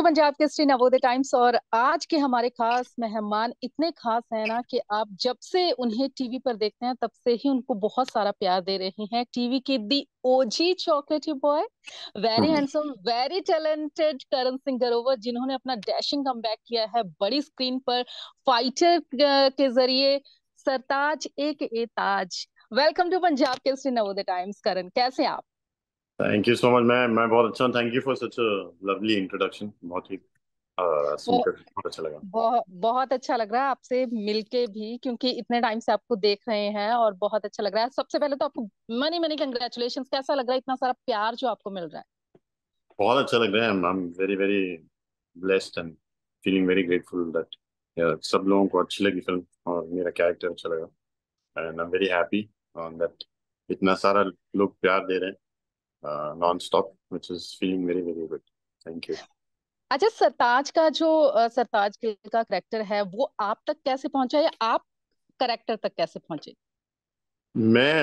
Punjab Kesari Navodaya times. और आज के हमारे खास मेहमान इतने खास हैं ना कि आप जब से उन्हें टीवी पर देखते हैं तब से ही उनको बहुत सारा प्यार दे रहे हैं। टीवी के the OG chocolatey boy, very hmm. Handsome, very talented Karan Singh Grover, जिन्होंने अपना डैशिंग कमबैक किया है बड़ी स्क्रीन पर फाइटर के जरिए। सरताज एक ए Taj. Welcome to Punjab Kesari Navodaya times. Karan, कैसे हैं आप? Thank you so much. मैं बहुत अच्छा हूँ। Thank you for such a lovely introduction. बहुत ही सुनकर बहुत अच्छा लगा। बहुत बहुत अच्छा लग रहा है आपसे मिलके भी, क्योंकि इतने टाइम से आपको देख रहे हैं और बहुत अच्छा लग रहा है। सबसे पहले तो आपको मनी मनी कंग्रेचुलेशंस। कैसा लग रहा है इतना सारा प्यार जो आपको मिल रहा है? बहुत अच्छा लग रहा है। I am very very blessed and feeling very grateful that सब लोगों को अच्छी लगी फिल्म और मेरा कैरेक्टर अच्छा लगा। And I am very happy that इतना सारा लोग प्यार दे रहे हैं non stop, which is feeling very very good. Thank you. अच्छा, सरताज का जो सरताज का करेक्टर है वो आप तक कैसे पहुंचा, या आप करेक्टर तक कैसे पहुंचे? मैं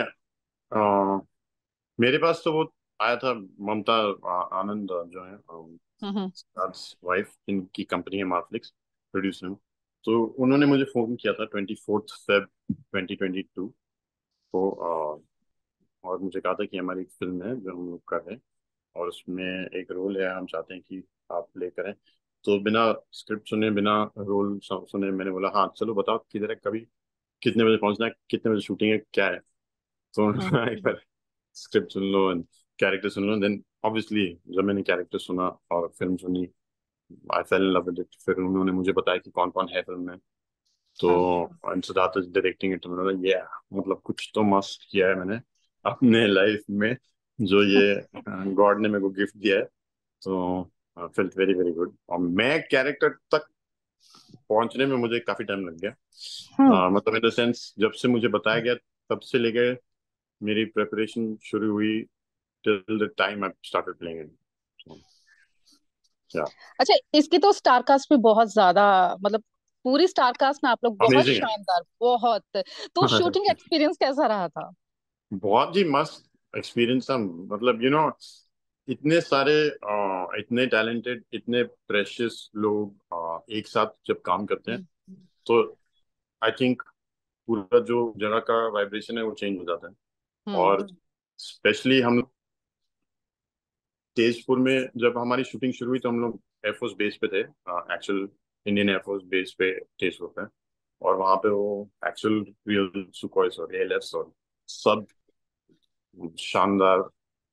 मेरे पास तो वो आया था। ममता आनंद जो है हम्म। वाइफ, इनकी कंपनी है मार्फ्लिक्स प्रोड्यूसर। तो उन्होंने मुझे फोन किया था 24 फेब 2022 को, और मुझे कहा था कि हमारी एक फिल्म है जो हम लोग कर रहे हैं और उसमें एक रोल है, हम चाहते हैं कि आप प्ले करें। तो बिना स्क्रिप्ट सुने, बिना रोल सुने, मैंने बोला हाँ चलो बताओ किधर है, कभी कितने बजे पहुंचना है, कितने बजे शूटिंग है, क्या है। तो हम्म। एक बार स्क्रिप्ट सुन लो एंड कैरेक्टर सुन लो, देन ऑब्वियसली जब मैंने कैरेक्टर सुना और फिल्म सुनी, I fell in love with it. फिर उन्होंने मुझे बताया कि कौन कौन है फिल्म में। तो हाँ। And Siddharth is directing it. मैंने बोला ये मतलब कुछ तो मस्त किया है मैंने अपने लाइफ में, जो ये गॉड ने मेरे को गिफ्ट दिया है। तो फेल्ट वेरी वेरी गुड। और मैं कैरेक्टर तक पहुंचने में मुझे काफी टाइम लग गया। हम्म। मतलब इन द सेंस, जब से मुझे बताया गया तब से लेके मेरी प्रेपरेशन शुरू हुई till the time I started playing it. So, yeah, अच्छा, इसकी तो स्टार कास्ट भी बहुत ज्यादा, मतलब पूरी स्टार कास्ट में आप लोग बहुत amazing शानदार, बहुत। तो है। शूटिंग एक्सपीरियंस कैसा रहा था? बहुत ही मस्त एक्सपीरियंस था। मतलब इतने सारे इतने टैलेंटेड, इतने प्रेशियस लोग एक साथ जब काम करते हैं तो आई थिंक पूरा जो जगह का वाइब्रेशन है वो चेंज हो जाता है। हम्म। और स्पेशली हम लोग तेजपुर में जब हमारी शूटिंग शुरू हुई तो हम लोग एयरफोर्स बेस पे थे। एक्चुअल इंडियन एयरफोर्स बेस पे तेजपुर पे। और वहाँ पे वो एक्चुअल रियल सुखोइस और एएलएस और सब शानदार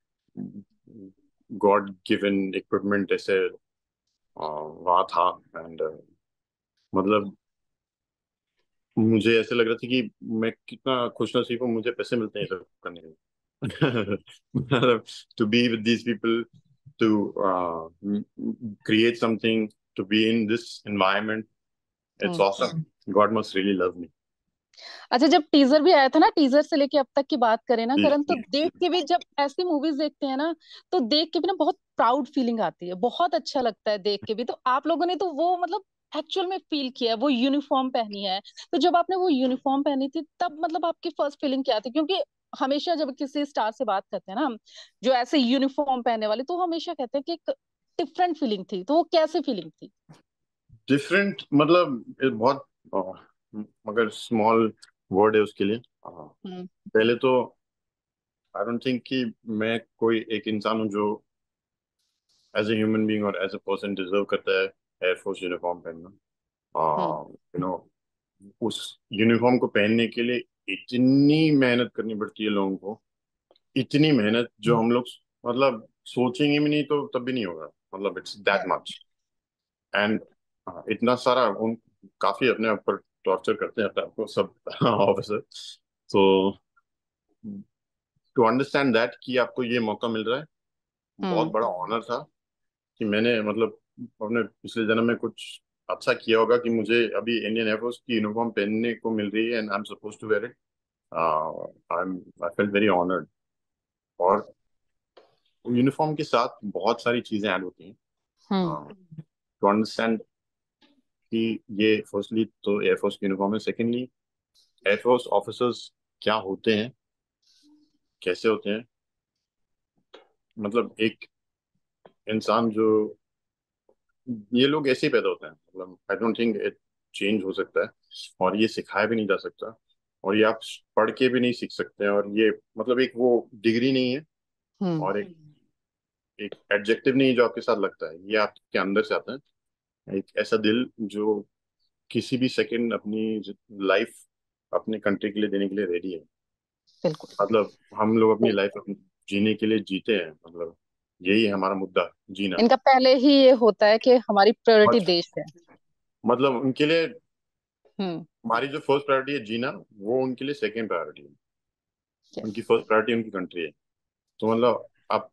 गॉड गिवन इक्विपमेंट ऐसे वहाँ था। एंड मतलब मुझे ऐसे लग रहा था कि मैं कितना खुश नसीब हूँ, मुझे पैसे मिलते हैं ये सब करने के। मतलब to be with these people, to create something, to be in this environment. It's hmm. awesome. God must really love me. अच्छा, जब टीजर भी आया था ना, टीजर से लेके अब तक की बात करें ना जी, करण, तो जी, देख जी। के भी, जब ऐसी मूवीज देखते हैं ना, तो देख के भी ना बहुत प्राउड फीलिंग आती है, बहुत अच्छा लगता है देख के भी। तो आप लोगों ने तो वो मतलब एक्चुअल में फील किया है, वो यूनिफॉर्म पहनी है। तो जब आपने वो यूनिफॉर्म पहनी थी तब मतलब आपकी फर्स्ट फीलिंग क्या थी? क्योंकि हमेशा जब किसी स्टार से बात करते हैं ना हम, जो ऐसे यूनिफॉर्म पहने वाले, तो हमेशा कहते हैं कि एक डिफरेंट फीलिंग थी। तो वो कैसी फीलिंग थी? डिफरेंट मतलब ये बहुत मगर स्मॉल वर्ड है उसके लिए। हम्म। पहले तो आई डोंट थिंक कि मैं कोई एक इंसान हूँ जो एज ए ह्यूमन बीइंग और एज ए पर्सन डिजर्व करता है एयरफोर्स यूनिफॉर्म पहनना। हम्म। उस यूनिफॉर्म को पहनने के लिए इतनी मेहनत करनी पड़ती है लोगों को। इतनी मेहनत जो हम लोग मतलब सोचेंगे भी नहीं तो तब भी नहीं होगा। मतलब इट्स दैट मच। एंड इतना सारा उन काफी अपने ऊपर टॉर्चर करते हैं अपने आप को सब ऑफिसर। तो टू अंडरस्टैंड दैट कि आपको ये मौका मिल रहा है, बहुत हम्म। बड़ा ऑनर था कि मैंने मतलब अपने पिछले जन्म में कुछ अच्छा किया होगा कि मुझे अभी इंडियन एयरफोर्स की यूनिफॉर्म पहनने को मिल रही है and I am supposed to wear it. I felt very honoured. और यूनिफॉर्म के साथ बहुत सारी चीजें ऐड होती हैं हम्म। टू अंडरस्टैंड कि ये फर्स्टली तो एयरफोर्स की यूनिफॉर्म है, सेकेंडली एयरफोर्स ऑफिसर्स क्या होते हैं, कैसे होते हैं। मतलब एक इंसान जो ये लोग ऐसे ही पैदा होते हैं, मतलब I don't think it change हो सकता है, और ये सिखाया भी नहीं जा सकता, और ये आप पढ़ के भी नहीं सीख सकते हैं, और ये मतलब एक वो डिग्री नहीं है, हम्म। और एक एक एडजेक्टिव नहीं है जो आपके साथ लगता है, ये आपके अंदर से आता है, एक ऐसा दिल जो किसी भी सेकंड अपनी लाइफ अपने कंट्री के लिए देने के लिए रेडी है। बिल्कुल। मतलब हम लोग अपनी लाइफ जीने के लिए जीते हैं, मतलब यही है हमारा मुद्दा, जीना। इनका पहले ही ये होता है कि हमारी प्रायोरिटी बट देश है। मतलब उनके लिए हम्म। हमारी जो फर्स्ट प्रायोरिटी है जीना, वो उनके लिए सेकंड प्रायोरिटी है। यस। उनकी फर्स्ट प्रायोरिटी उनकी कंट्री है। तो मतलब आप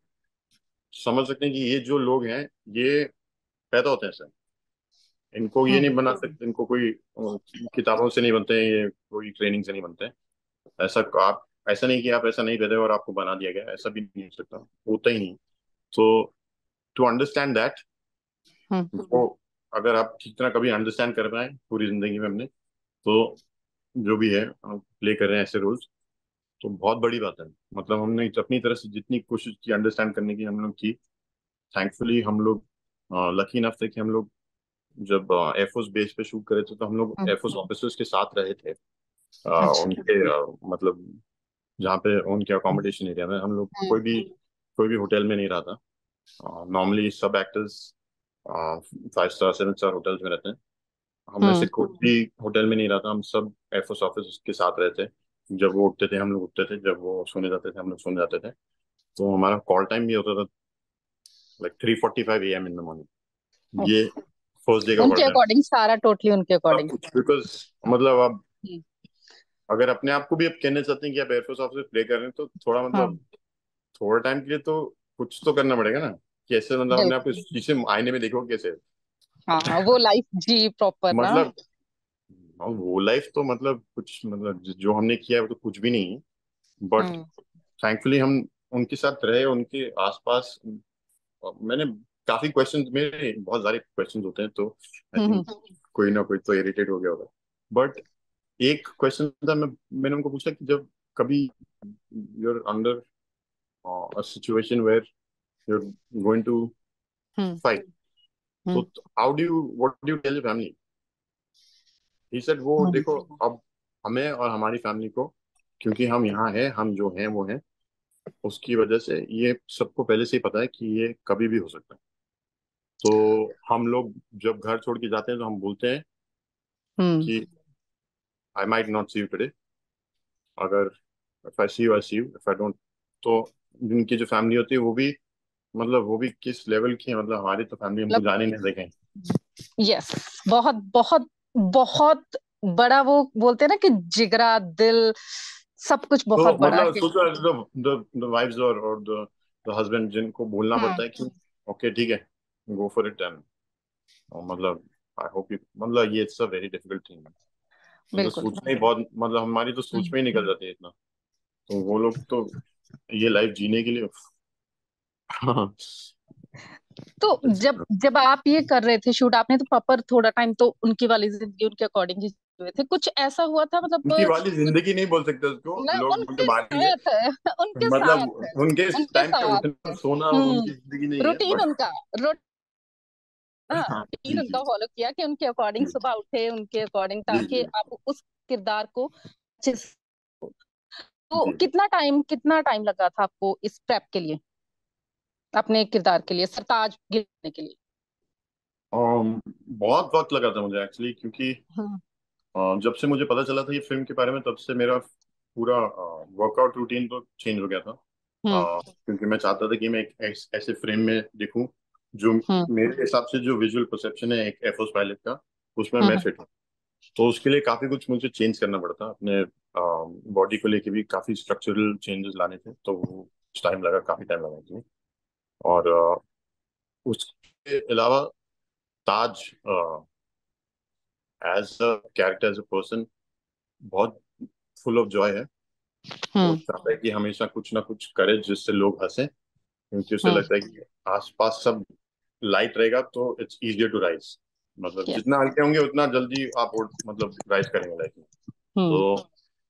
समझ सकते हैं कि ये जो लोग हैं, ये पैदा होते हैं सर, इनको ये नहीं हम्म। बना सकते, इनको कोई किताबों से नहीं बनते हैं, ये कोई ट्रेनिंग से नहीं बनते हैं। ऐसा आप ऐसा नहीं कि आप ऐसा नहीं कर रहे और आपको बना दिया गया, ऐसा भी नहीं हो सकता, होता ही नहीं। तो टू अंडरस्टैंड दैट, हम्म। वो अगर आप ठीक तरह कभी अंडरस्टैंड कर पाए पूरी जिंदगी में हमने, तो जो भी है प्ले कर रहे हैं ऐसे रोल्स, तो बहुत बड़ी बात है। मतलब हमने अपनी तरफ से जितनी कोशिश की अंडरस्टैंड करने की हम लोग की, थैंकफुली हम लोग लकी इनफ थे कि हम लोग जब एयरफोर्स बेस पे शूट करे थे, तो हम लोग हम्म। एयरफोर्स ऑफिसर्स के साथ रहे थे, अच्छा। उनके मतलब जहाँ पे उनके अकोमोडेशन एरिया में हम लोग हम्म। कोई भी होटल में नहीं रहा था। नॉर्मली सब एक्टर्स 5 स्टार 7 स्टार होटल्स में रहते हैं, हम में से हम्म। कोई भी होटल में नहीं रहा था, हम सब एयरफोर्स ऑफिस के साथ रहते। जब वो उठते थे हम लोग उठते थे, जब वो सोने जाते थे हम लोग सोने जाते थे। तो हमारा कॉल टाइम भी होता था like 3:45 AM in the morning. ये उफ। फर्स्ट डे का कॉल उनके टाइम, अकॉर्डिंग सारा टोटली उनके सब अकॉर्डिंग। कुछ, बिकॉज मतलब आप हम्म। अगर अपने आप को भी आप कहना चाहते हैं कि आप एयरफोर्स ऑफिसर प्ले कर रहे हैं, तो थोड़ा मतलब हाँ। थोड़ा टाइम के लिए तो कुछ तो करना पड़ेगा ना, कैसे मतलब अपने आप को बिल्कुल। शीशे में आईने में देखो कैसे। हाँ, वो लाइफ जी प्रॉपर ना। मतलब वो लाइफ तो मतलब कुछ मतलब जो हमने किया है वो तो कुछ भी नहीं है, बट हम्म। थैंकफुली हम उनके साथ रहे, उनके आसपास। मैंने काफी क्वेश्चंस, मेरे बहुत सारे क्वेश्चंस होते हैं, तो आई हम्म। थिंक कोई ना कोई तो इरिटेट हो गया होगा। बट एक क्वेश्चन था, मैंने उनको पूछा कि जब कभी you're under a situation where you're going to hmm. Fight, तो hmm. How do you what do you tell your family. He said वो हम्म। देखो, अब हमें और हमारी फैमिली को, क्योंकि हम यहाँ हैं, हम जो हैं वो हैं, उसकी वजह से ये सबको पहले से ही पता है कि ये कभी भी हो सकता है। तो हम लोग जब घर छोड़ के जाते हैं तो हम बोलते हैं हम्म। कि I might not see you today, अगर if I see you I see you, if I don't, तो जिनकी जो फैमिली होती है वो भी, मतलब वो भी किस लेवल की है, मतलब हमारी तो फैमिली हमको मतलब जाने नहीं देखें। यस, बहुत बहुत बहुत बड़ा, वो बोलते हैं ना कि जिगरा दिल, सब कुछ तो बहुत बड़ा मतलब है। सोचो द वाइफ्स और द हस्बैंड जिनको बोलना हम्म। पड़ता है कि ओके ठीक है, गो फॉर इट, एंड मतलब आई होप यू, मतलब ये it's a very difficult thing. मतलब बिल्कुल। सोचना ही बहुत, मतलब हमारी तो सोच में ही निकल जाती है इतना। तो वो लोग तो ये लाइफ जीने के लिए हाँ। तो जब जब आप ये कर रहे थे शूट, आपने तो प्रॉपर थोड़ा टाइम तो उनकी वाली जिंदगी उनके अकॉर्डिंग ही हुए थे, कुछ ऐसा हुआ था मतलब उनकी वाली जिंदगी नहीं बोल सकते उसको, मैं लोग बोलते उनके मारेंगे। साथ है, उनके मतलब साथ है, उनके उनके टाइम पे साथ उठना है। सोना उनकी जिंदगी नहीं है, रूटीन बट उनका, हाँ रूटीन जी जी उनका फॉलो किया कि उनके अकॉर्डिंग जी सुबह उठे, उनके अकॉर्डिंग, जी ताकि जी आप उस किरदार को अच्छे से। तो जी। कितना टाइम लगा था आपको इस प्रेप के लिए, अपने किरदार के लिए, सरताज गिरने के लिए? बहुत वक्त लगा था मुझे एक्चुअली, क्योंकि हम्म। जब से मुझे पता चला था ये फिल्म के बारे में, तब से मेरा पूरा वर्कआउट रूटीन तो चेंज हो गया था। हम्म। क्योंकि मैं चाहता था कि मैं एक ऐसे फ्रेम में दिखूं जो हम्म। मेरे हिसाब से जो विजुअल परसेप्शन है एक एयरफोर्स पायलट का, उसमें मैं हम्म। फिट हूँ। तो उसके लिए काफी कुछ मुझे चेंज करना पड़ता, अपने बॉडी को लेके भी काफी स्ट्रक्चरल चेंजेस लाने थे, तो वो टाइम लगा, काफी टाइम लगा इसमें। और उसके अलावा Taj as a character, as a person, बहुत फुल ऑफ जॉय है। वो हम्म। चाहता है कि हमेशा कुछ ना कुछ करे जिससे लोग हंसें, क्योंकि उसे हम्म। लगता है कि आसपास सब लाइट रहेगा तो इट्स इजियर टू राइज। मतलब यस। जितना हल्के होंगे उतना जल्दी आप मतलब राइज करेंगे लाइफ में। हम्म। तो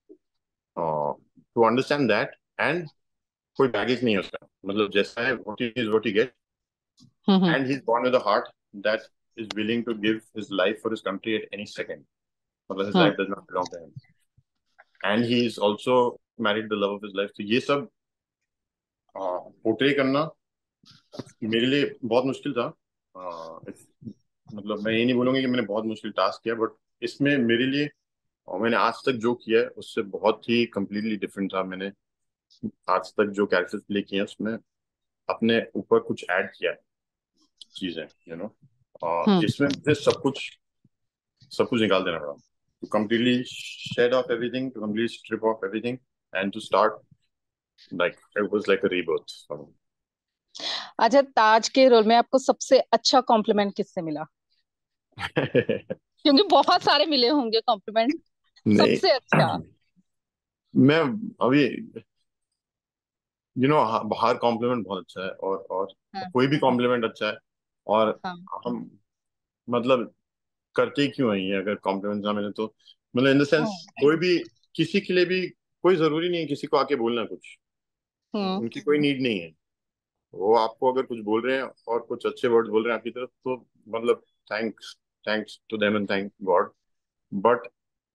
टू अंडरस्टैंड दैट, एंड कोई बैगेज नहीं है उसका, मतलब जैसा है what is what you get, hmm. And he is born with a heart that is willing to give his life for his country at any second. मतलब his hmm life does not belong to him. And he is also married the love of his life. तो ये सब portray करना मेरे लिए बहुत मुश्किल था. मतलब मैं ये नहीं बोलूंगा कि मैंने बहुत मुश्किल टास्क किया, बट इसमें मेरे लिए, और मैंने आज तक जो किया है उससे बहुत ही कम्प्लीटली डिफरेंट था. मैंने आज तक जो कैरेक्टर्स प्ले किए हैं उसमें अपने ऊपर कुछ ऐड किया है चीजें, हम्म इसमें मुझे सब कुछ निकाल देना पड़ा. To completely shed off everything, to completely strip off everything, and to start like it was like a rebirth for अच्छा, ताज के रोल में आपको सबसे अच्छा कॉम्प्लीमेंट किससे मिला? मी. क्योंकि बहुत सारे मिले होंगे कॉम्प्लीमेंट, नहीं, सबसे अच्छा। मैं अभी बाहर कॉम्प्लीमेंट बहुत अच्छा है, और हाँ कोई भी कॉम्प्लीमेंट अच्छा है. और हाँ हम मतलब करते ही क्यों है ये, अगर कॉम्प्लीमेंट ना मिले तो, मतलब इन द सेंस, हाँ कोई भी किसी के लिए भी कोई जरूरी नहीं है किसी को आके बोलना कुछ. हम्म उनकी कोई नीड नहीं है. वो आपको अगर कुछ बोल रहे हैं और कुछ अच्छे वर्ड बोल रहे हैं आपकी तरफ, तो मतलब thanks, thanks to them and thank God. But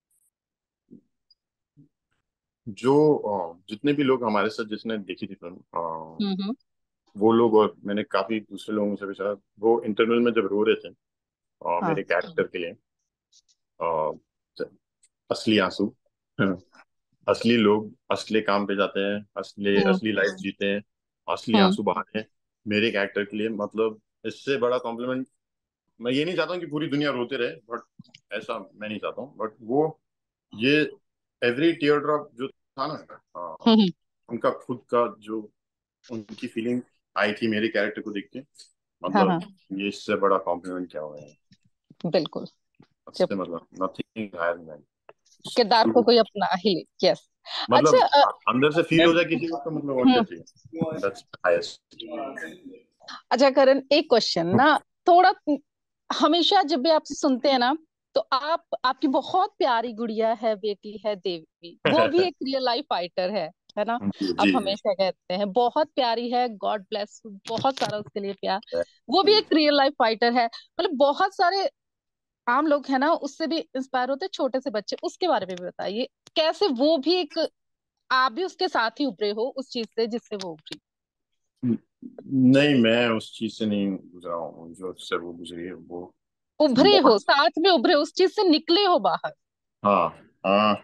जो जितने भी लोग हमारे साथ जिसने देखी थी फिल्म, हम्म वो लोग, और मैंने काफी दूसरे लोगों से भी सुना, वो इंटरवल में जब रो रहे थे हाँ मेरे कैरेक्टर के लिए, अ, असली आंसू. असली लोग असली काम पे जाते हैं, असली हम्म असली लाइफ जीते हैं, असली हम्म आंसू बहाते हैं मेरे कैरेक्टर के लिए. मतलब इससे बड़ा कॉम्प्लीमेंट मैं ये नहीं चाहता हूँ कि पूरी दुनिया रोते रहे, बट ऐसा मैं नहीं चाहता हूँ. बट वो ये एवरी टीयर ड्रॉप जो था ना, हम्म, उनका खुद का जो उनकी फीलिंग आई थी मेरे कैरेक्टर को देख के, हाँ मतलब हाँ ये इससे बड़ा कॉम्प्लीमेंट क्या हुआ है. बिल्कुल। जब इससे मतलब नथिंग हायर देन किरदार को टू, कोई अपना ही ले, यस। अच्छा मतलब अंदर से फील हो जाए किसी को, तो मतलब और क्या हम्म चाहिए. That's highest. अच्छा करण, एक क्वेश्चन ना, थोड़ा, हमेशा जब भी आपसे सुनते हैं ना, तो आपकी बहुत प्यारी गुड़िया है, बेटी है देवी, वो भी एक रियल लाइफ फाइटर है ना? जी आप जी जी. हमेशा कहते हैं बहुत प्यारी है, गॉड ब्लेस, बहुत सारा उसके लिए प्यार। वो भी एक रियल लाइफ फाइटर है, मतलब बहुत सारे आम लोग है ना उससे भी इंस्पायर होते हैं, छोटे से बच्चे, उसके बारे में भी बताइए, कैसे वो भी एक, आप भी उसके साथ ही उभरे हो उस चीज से जिससे वो उभरी। नहीं, मैं उस चीज से नहीं गुजरा हूँ जो उससे वो गुजरी है. वो उभरे हो, बहुत, साथ में उभरे, उस चीज से निकले हो बाहर। हाँ हाँ.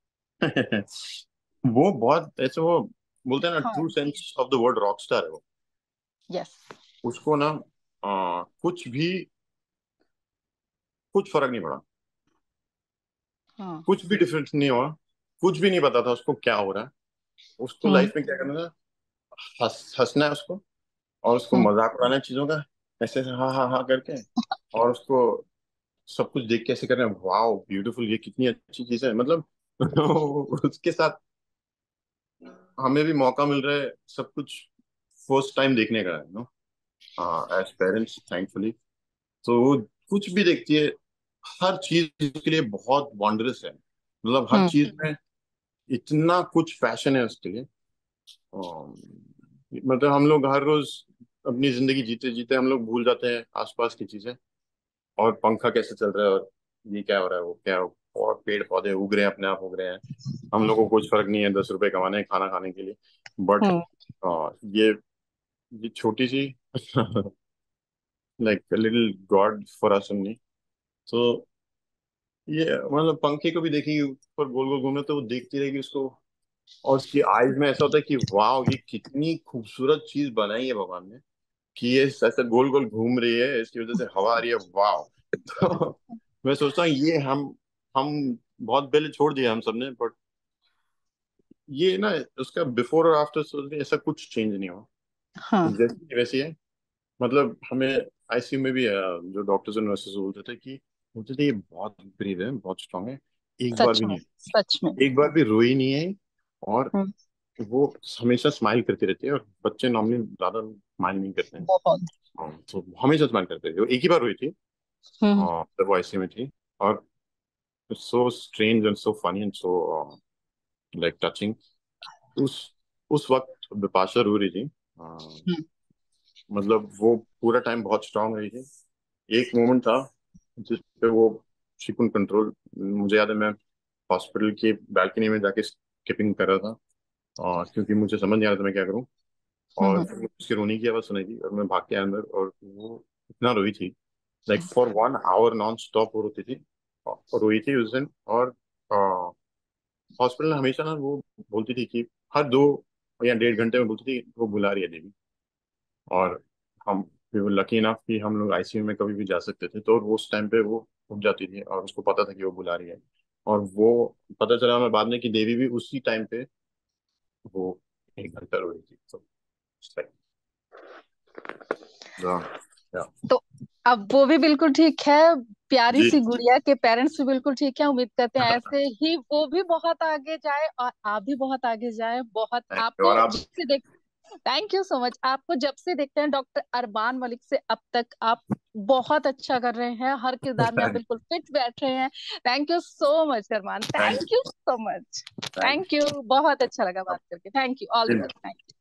वो बहुत ऐसे, वो बोलते हैं ना, हाँ true sense of the word rock star है वो. यस। उसको ना कुछ फर्क नहीं पड़ा, हाँ कुछ भी डिफरेंस नहीं हुआ, कुछ भी नहीं पता था उसको क्या हो रहा है. उसको हम्म लाइफ में क्या करना था, हंसना है उसको, और उसको हम्म मजाक उड़ाना है चीजों का, ऐसे ऐसे हाँ हाँ हाँ करके. और उसको सब कुछ देख के ऐसे कर रहे हैं, वाओ ब्यूटीफुल, ये कितनी अच्छी चीज है, मतलब. उसके साथ हमें भी मौका मिल रहा है सब कुछ फर्स्ट टाइम देखने का, एज पेरेंट्स थैंकफुली. तो वो कुछ भी देखती है, हर चीज के लिए बहुत वॉन्डरस है, मतलब हर हम्म चीज में इतना कुछ पैशन है उसके लिए. मतलब हम लोग हर रोज अपनी जिंदगी जीते जीते हम लोग भूल जाते हैं आसपास की चीजें, और पंखा कैसे चल रहा है, और ये क्या हो रहा है, वो क्या हो, और पेड़ पौधे उग रहे हैं, अपने आप उग रहे हैं. हम लोग को कुछ फर्क नहीं है 10 रुपए कमाने हैं खाना खाने के लिए. बट हम्म ये छोटी सी like little god for us only. तो ये मतलब पंखे को भी देखिए ऊपर गोल गोल घूमना, तो वो देखती रहेगी उसको, और उसकी आईज में ऐसा होता है कि वाह, ये कितनी खूबसूरत चीज बनाई है भगवान ने, कि ये ऐसा गोल गोल घूम रही है, इसकी वजह से हवा आ रही है, वाह. तो मैं सोचता हूँ ये हम बहुत पहले छोड़ दिया हम सबने, बट ये ना, उसका बिफोर और आफ्टर सोच रही ऐसा कुछ चेंज नहीं हुआ, हाँ जैसी की वैसी है. मतलब हमें आईसीयू में भी जो डॉक्टर्स और नर्सेस बोलते थे कि, बोलते थे ये बहुत ब्रीव है, बहुत स्ट्रांग है, एक बार सच भी में, नहीं, सच में। एक बार भी रोई नहीं है. और हम्म वो हमेशा स्माइल करती रहती है, और बच्चे नॉर्मली ज्यादा स्माइल नहीं करते हैं. बहुत। तो हमेशा स्माइल करते थे. वो एक ही बार हुई थी, हम्म जब वो आईसीयू में थी. और so strange and so funny and so like touching. उस उस वक्त बिपाशा रो रही थी. हम्म मतलब वो पूरा टाइम बहुत स्ट्रांग रही थी. एक मोमेंट था जिस पे वो शी कुडंट कंट्रोल। मुझे याद है मैं हॉस्पिटल की बैल्कनी में जाके स्किपिंग कर रहा था, और क्योंकि मुझे समझ नहीं आ रहा था मैं क्या करूं। और हम्म। फिर मुझे उसके रोने की आवाज़ सुनाई दी और मैं भाग के आया अंदर, और वो इतना रोई थी, like for 1 hour non stop वो रोती थी। और रोई थी उस दिन। और हॉस्पिटल में हमेशा ना वो बोलती थी कि हर 2 या 1.5 घंटे में बोलती थी वो बुला रही है देवी। और हम वी वर लकी इनफ कि हम लोग आईसीयू में कभी भी जा सकते थे, तो उस टाइम पे वो उठ जाती थी और उसको पता था कि वो बुला रही है। और वो पता चला हमें बाद में कि देवी भी उसी टाइम पे वो 1 घंटा रो रही थी। तो तो अब वो भी बिल्कुल ठीक है, प्यारी जी। सी गुड़िया के पेरेंट्स भी बिल्कुल ठीक है। उम्मीद करते हैं ऐसे ही वो भी बहुत आगे जाए और आप भी बहुत आगे जाए। बहुत और आपको आप। जब से देख थैंक यू सो मच। आपको जब से देखते हैं डॉक्टर अरमान मलिक से अब तक, आप बहुत अच्छा कर रहे हैं, हर किरदार में आप थैंक बिल्कुल फिट बैठ रहे हैं। Thank you so much Arman, thank thank you so much. Thank thank you, बहुत अच्छा लगा बात करके। Thank you, all the you. Best.